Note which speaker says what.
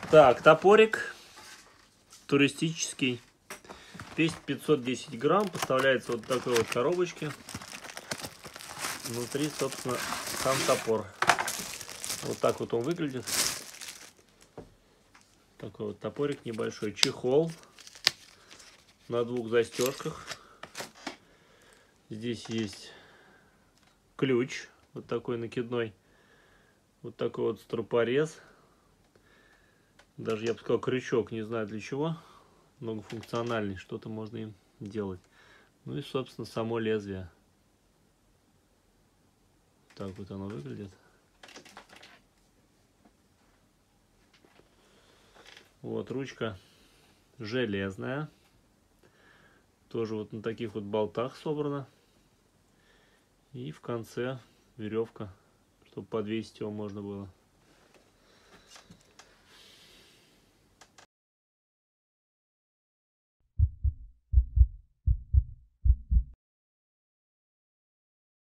Speaker 1: Так, топорик туристический. Весит 510 грамм. Поставляется вот в такой вот коробочке. Внутри, собственно, сам топор. Вот так вот он выглядит. Такой вот топорик небольшой. Чехол на двух застежках. Здесь есть ключ. Вот такой накидной. Вот такой вот стропорез. Даже, я бы сказал, крючок. Не знаю для чего. Многофункциональный. Что-то можно им делать. Ну и, собственно, само лезвие. Так вот оно выглядит. Вот ручка железная. Тоже вот на таких вот болтах собрана. И в конце веревка, чтобы подвесить его можно было.